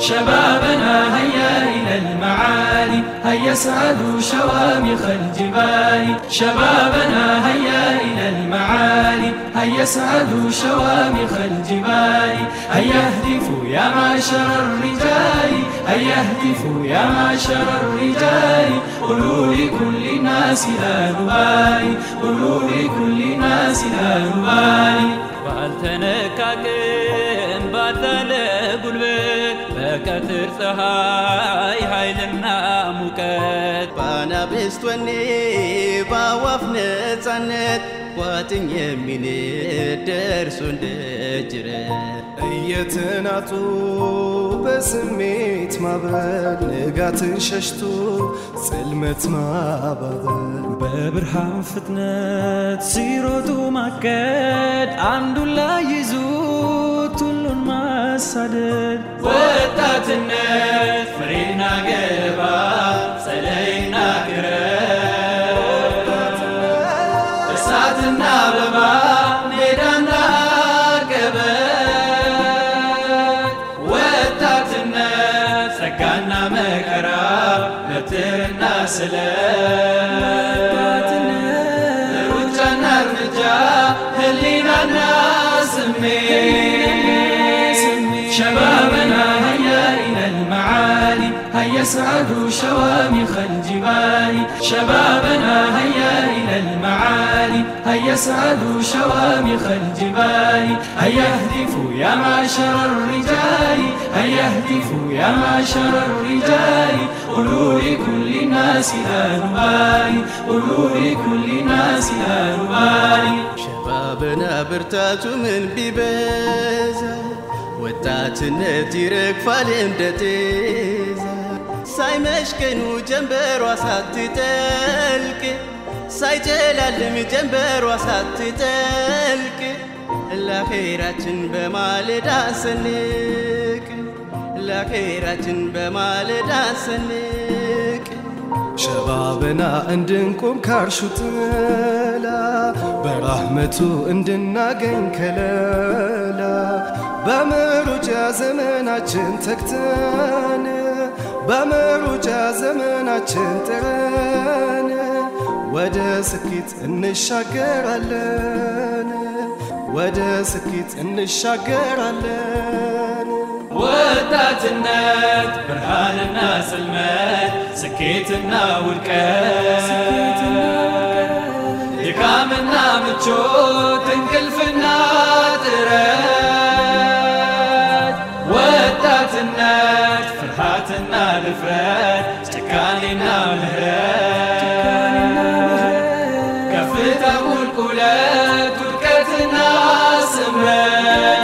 شبابنا هيا إلى المعالي هيا اسعدوا شوامخ الجبال شبابنا هيا إلى المعالي هيا اسعدوا شوامخ الجبال هيا اهتفوا يا معشر الرجال هيا اهتفوا يا معشر الرجال قولوا لكل الناس لا نبالي قولوا لكل الناس لا نبالي بالتنكاكن باتل قلبك بكثر صهاي حيلنا مكت بانا بستوني باوفنا صنت واتن يمين درسون دجره እየተናጡ በስሜት ማበል ንጋትን ሸሽቶ ጽልመት ማባበል በብርሃን ፍጥነት ሲሮጡ ማቀድ አንዱን ላይ ይዙት ሁሉን ማሳደድ ወጣትነት ፍሬና ገለባ ጸደይና ክረምት እሳትና አበባ ሜዳና ጸጋና መከራ በትርና ስለት ሩጫና እርምጃ ህሊናና ስሜት شبابنا هيا إلى المعالي هيا اسعدوا شوامخ الجبال شبابنا هيا إلى المعالي هيا اسعدوا شوامخ الجبال هيا اهتفوا يا معشر الرجال هيا اهتفوا يا معشر الرجال قولوا لكل الناس لا نبالي قولوا لكل الناس لا نبالي شبابنا برتات من بيبزا ወጣትነት ይረግፋል እንደጤዛ ሳይመሽከኑ ጀንበሯ ሳትጠልቅ ሳይጨላልም ጀንበሯ ሳትጠልቅ ለአኼራችን በማለዳ ሰንቅ ለአኼራችን በማለዳ ሰንቅ شبابنا እንድንቆም ካርሹት ጥላ በረህመቱ እንድናገኝ ከለላ በመሩጫ ዘመናችን ተክተን በመሩጫ ዘመናችን ጥረን ወደ ስኬት እንሻገራለን ወደ ስኬት እንሻገራለን ወጣትነት ብርሃንና ጽልመት ስኬትና ውድቀት ድካምና ምቾት እንቅልፍና ጥረት ወጣትነት ፍርሃትና ድፍረት ጭካኔና ምህረት ከፍታ ቁልቁለት ውድቀትና ስምረት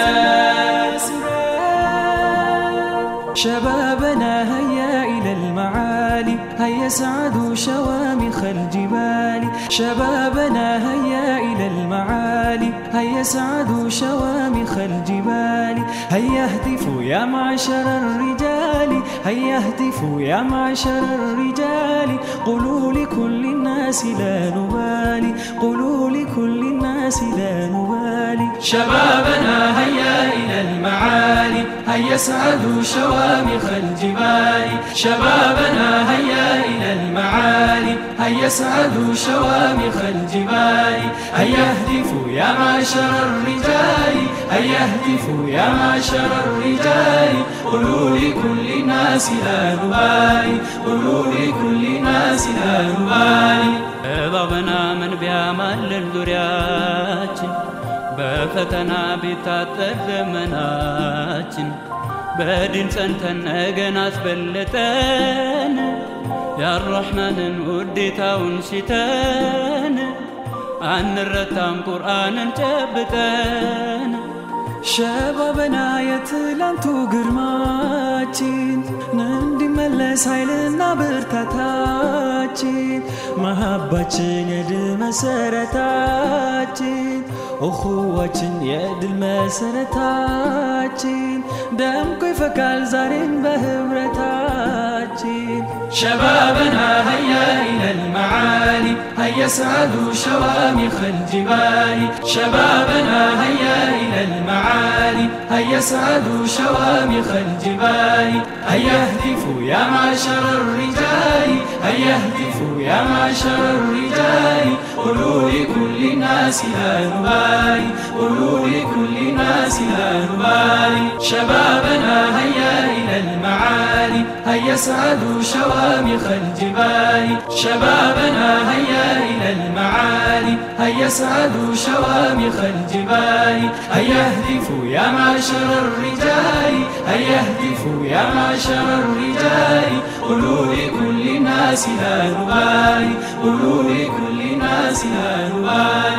شبابنا هيا إلى المعالي هيا اسعدوا شوامخ الجبال شبابنا هيا إلى المعالي هيا اسعدوا شوامخ الجبال هيا اهتفوا يا معشر الرجال هيا اهتفوا يا معشر الرجال قولوا لكل الناس لا نبالي قولوا لكل الناس لا نبالي شبابنا هيا إلى المعالي هيا اسعدوا شوامخ الجبال شبابنا هيا إلى المعالي هيا اسعدوا شوامخ الجبال هيا اهتفوا يا معشر الرجال هيا اهتفوا يا معشر الرجال قولوا لكل الناس لا نبالي قولوا لكل الناس لا نبالي እባብና ምን ቢያማልል ዙሪያችን በፈተና ቢታጠር ዘመናችን በድል ጸንተን ነገን አስበልጠን ያረሕማንን ውዴታውን ሽተን አንረታም ቁርአንን ጨብጠን شبابنا የትላንቱ ግርማችን እንዲመለስ ኃይልና ብርታታችን መሐባችን የድል መሰረታችን እኹዋችን የድል መሰረታችን ደምቆ ይፈካል ዛሬም በህብረታችን شبابنا هيا إلى المعالي هيا اسعدوا شوامخ الجبال شبابنا هيا إلى المعالي هيا اسعدوا شوامخ الجبال هيا اهتفوا يا معشر الرجال هيا اهتفوا يا معشر الرجال قولوا لكل الناس لا نبالي قولوا لكل الناس لا نبالي شبابنا هيا إلى المعالي هيا اسعدوا شوامخ الجبال شبابنا هيا إلى المعالي هيا اسعدوا شوامخ الجبال هيا اهتفوا يا معشر الرجال هيا اهتفوا يا معشر الرجال قولوا لكل الناس لا نبالي قولوا لكل الناس لا نبالي